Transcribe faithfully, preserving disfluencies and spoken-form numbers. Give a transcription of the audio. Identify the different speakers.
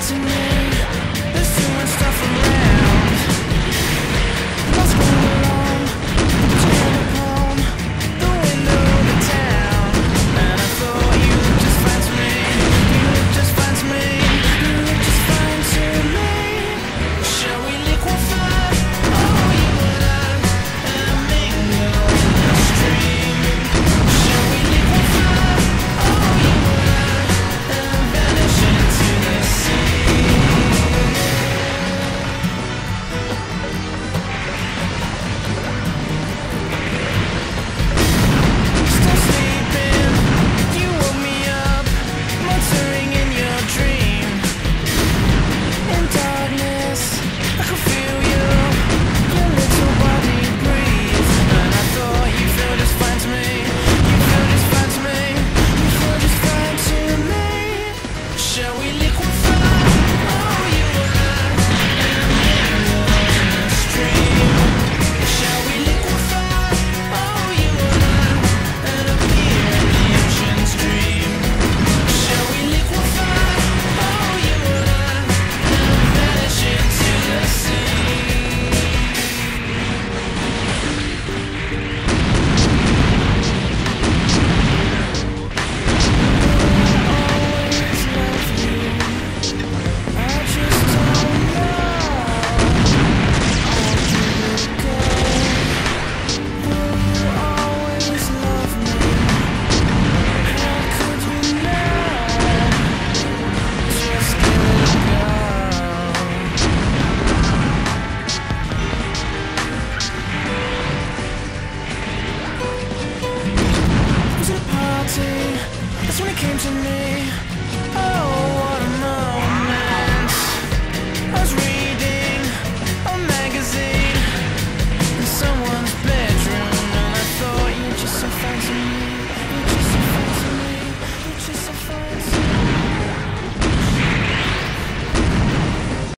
Speaker 1: to me. There's too much stuff around. Lost going along, turn upon the window of the town. And I thought you looked just fine to me. You looked just fine to me. You looked just fine to me. Shall we liquefy? Oh, you and I, and mingle in the stream. Shall we liquefy? Oh, you and I, and vanish into the sea. Still sleeping, you woke me up, muttering in your dream. In darkness, I could feel you, your little body breathe. And I thought you feel just fine to me. You feel just fine to me. You feel just fine to me. Shall we liquefy? Oh, you and I, and mingle in the stream. Shall we liquefy? Oh, you and I, and appear in the ocean's dream. Shall we liquefy? Oh, you and I, and vanish into the sea. Always love you. I just don't know. Will you always love me? How could you know? Just give it a go. Was it a party? That's when it came to me. Oh, what a moment. I was reading a magazine in someone's bedroom, and I thought you were just so fine to me.